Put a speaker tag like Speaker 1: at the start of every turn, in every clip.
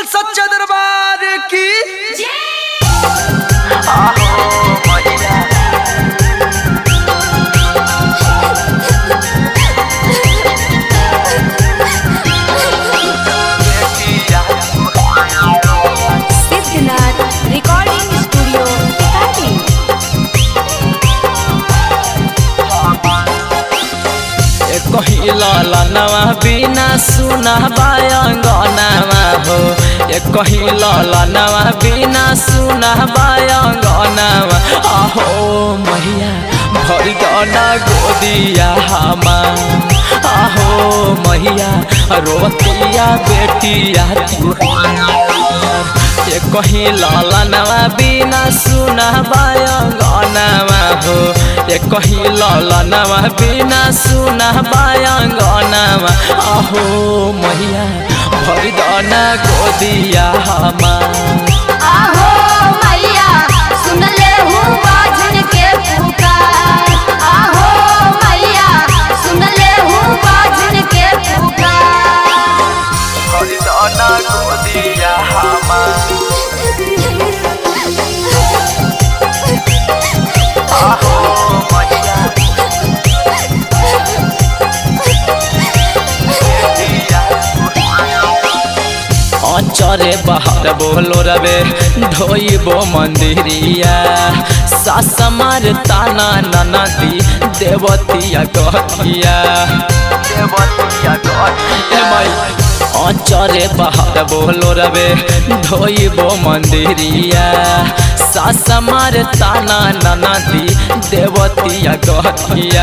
Speaker 1: सच्चा दरबार की
Speaker 2: सिद्धनाथ रिकॉर्डिंग स्टूडियो
Speaker 3: कहीं ललनवा बिना सुना बायंगनवा हो कहीं ललनवा बिना सुना बायंगनवा आहो मैया भरी गना गोदिया हमार आहो मैया रोतिया बेटिया तू कहीं ललनवा बिना सुना बायंगनवा हो कहीं ललनवा बिना सुना बायंगनवा आहो मैया भरी दना गोदिया हमार
Speaker 2: आहो मैया सुन ले हूँ बाजन के पुकार आहो मैया सुन ले हूँ बाजन के पुकार
Speaker 3: भरी दना गोदिया हमार आहो चरे बाहर बोलो रवे ढोइबो मंदिरिया सास मार ताना ननदी देवतिया कहतिया चरे बाहर बोलो रवे ढोइबो मंदिरिया सास मार ताना ननदी देवतिया कहतिया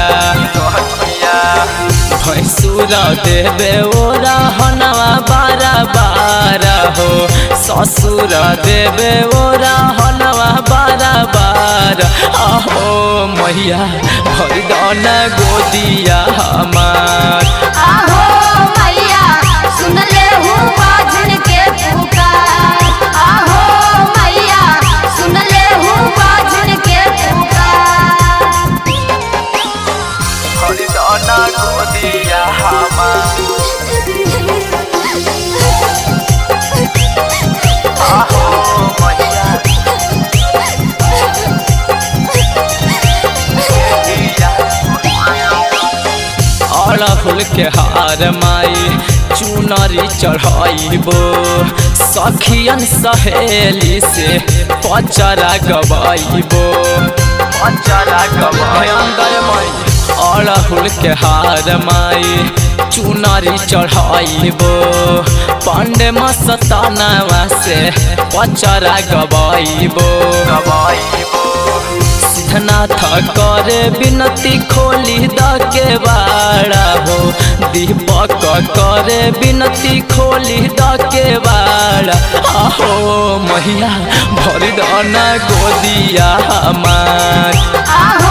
Speaker 3: भैंसुरा देवे ओरा हनवा बारा बारा हो ससुर देवे ओरा हनवा बारा बारा आहो मैया भरी दना गोदिया हमार
Speaker 2: आहो मैया सुन ले हूँ बाजन के पुकार आहो मैया सुन ले हूँ बाजन के पुकार
Speaker 3: भरी दना गोदिया हमार फूल के हार माई चुनरी चढ़ाइबो सखियन सहेली से पचरा गवाइबो अंदर माई अड़हुल के हार माई चुनरी चढ़ाइबो पांडे मस्तानवा से पचरा गवाइबो सिद्धनाथ करे बिनती खोली द के बाड़ा हो दीपक करे बिनती खोली द के बाड़ा आहो मैया भरी दना गोदिया हमार
Speaker 2: आहो